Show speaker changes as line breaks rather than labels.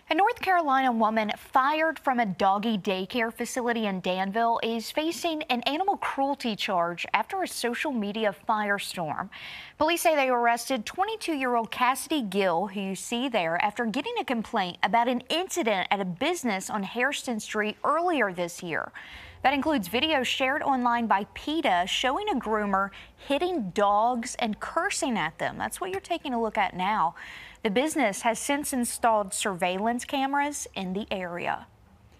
A North Carolina woman fired from a doggy daycare facility in Danville is facing an animal cruelty charge after a social media firestorm. Police say they arrested 22-year-old Cassidy Gill, who you see there, after getting a complaint about an incident at a business on Hairston Street earlier this year. That includes video shared online by PETA showing a groomer hitting dogs and cursing at them. That's what you're taking a look at now. The business has since installed surveillance cameras in the area.